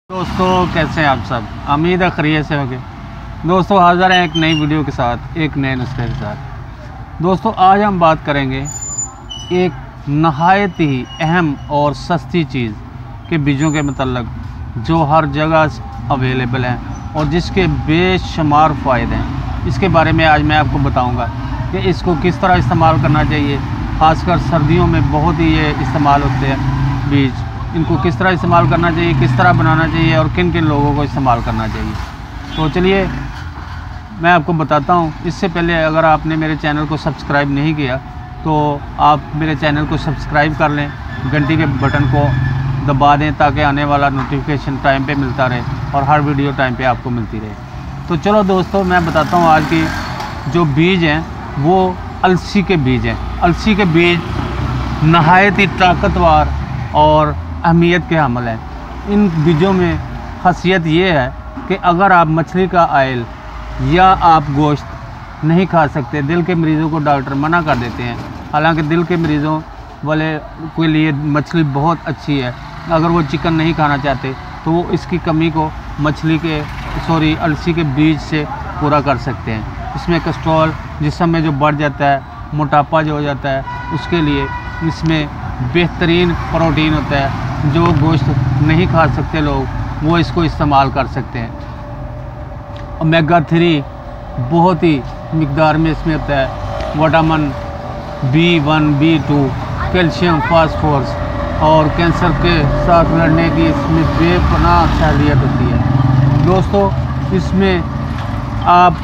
दोस्तों कैसे हैं आप सब। उम्मीद है खैरियत से होंगे। दोस्तों हाज़िर हैं एक नई वीडियो के साथ, एक नए नुस्खे के साथ। दोस्तों आज हम बात करेंगे एक नहायत ही अहम और सस्ती चीज़ के बीजों के मतलब, जो हर जगह अवेलेबल हैं और जिसके बेशुमार फ़ायदे हैं। इसके बारे में आज मैं आपको बताऊंगा कि इसको किस तरह इस्तेमाल करना चाहिए। ख़ासकर सर्दियों में बहुत ही ये इस्तेमाल होते हैं बीज। इनको किस तरह इस्तेमाल करना चाहिए, किस तरह बनाना चाहिए और किन किन लोगों को इस्तेमाल करना चाहिए। तो चलिए मैं आपको बताता हूँ। इससे पहले अगर आपने मेरे चैनल को सब्सक्राइब नहीं किया तो आप मेरे चैनल को सब्सक्राइब कर लें, घंटी के बटन को दबा दें ताकि आने वाला नोटिफिकेशन टाइम पे मिलता रहे और हर वीडियो टाइम पे आपको मिलती रहे। तो चलो दोस्तों मैं बताता हूँ। आज की जो बीज हैं वो अलसी के बीज हैं। अलसी के बीज नहायत ही ताकतवर और अहमियत के हामिल हैं। इन बीजों में खासियत ये है कि अगर आप मछली का ऑयल या आप गोश्त नहीं खा सकते, दिल के मरीज़ों को डॉक्टर मना कर देते हैं। हालांकि दिल के मरीज़ों वाले के लिए मछली बहुत अच्छी है। अगर वो चिकन नहीं खाना चाहते तो वो इसकी कमी को अलसी के बीज से पूरा कर सकते हैं। इसमें कोलेस्ट्रॉल जिस्म में जो बढ़ जाता है, मोटापा जो हो जाता है, उसके लिए इसमें बेहतरीन प्रोटीन होता है। जो गोश्त नहीं खा सकते लोग वो इसको इस्तेमाल कर सकते हैं। ओमेगा 3 बहुत ही मिकदार में इसमें होता है। Vitamin B1, B2, calcium, phosphorus और कैंसर के साथ लड़ने की इसमें बेपनाह सहूलियत होती है। दोस्तों इसमें आप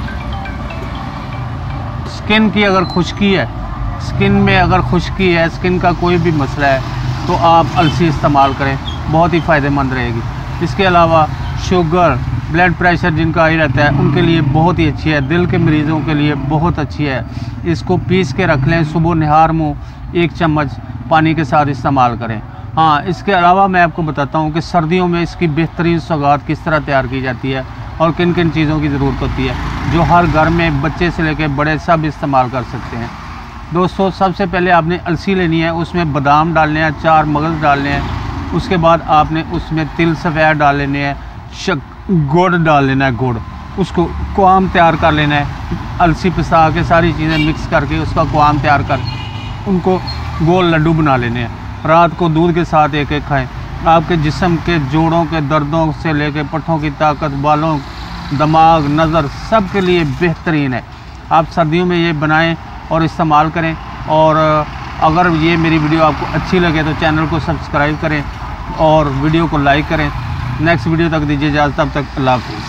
स्किन की अगर खुश्की है, स्किन में अगर खुश्की है, स्किन का कोई भी मसला है तो आप अलसी इस्तेमाल करें, बहुत ही फ़ायदेमंद रहेगी। इसके अलावा शुगर, ब्लड प्रेशर जिनका ही रहता है उनके लिए बहुत ही अच्छी है। दिल के मरीज़ों के लिए बहुत अच्छी है। इसको पीस के रख लें, सुबह निहार मुँह 1 चम्मच पानी के साथ इस्तेमाल करें। हाँ, इसके अलावा मैं आपको बताता हूँ कि सर्दियों में इसकी बेहतरीन सौगात किस तरह तैयार की जाती है और किन किन चीज़ों की ज़रूरत होती है, जो हर घर में बच्चे से लेकर बड़े सब इस्तेमाल कर सकते हैं। दोस्तों सबसे पहले आपने अलसी लेनी है, उसमें बादाम डालने हैं, 4 मगज़ डालने हैं। उसके बाद आपने उसमें तिल सफ़ेद डाल लेने हैं, गुड़ डाल लेना है, गुड़ उसको क्वाम तैयार कर लेना है। अलसी पिसा के सारी चीज़ें मिक्स करके उसका क्वाम तैयार कर उनको गोल लड्डू बना लेने हैं। रात को दूध के साथ एक एक खाएँ। आपके जिस्म के जोड़ों के दर्दों से लेकर पट्ठों की ताकत, बालों, दिमाग, नज़र सब के लिए बेहतरीन है। आप सर्दियों में ये बनाएं और इस्तेमाल करें। और अगर ये मेरी वीडियो आपको अच्छी लगे तो चैनल को सब्सक्राइब करें और वीडियो को लाइक करें। नेक्स्ट वीडियो तक दीजिए इजाज़त, तब तक अल्लाह हाफ़िज़।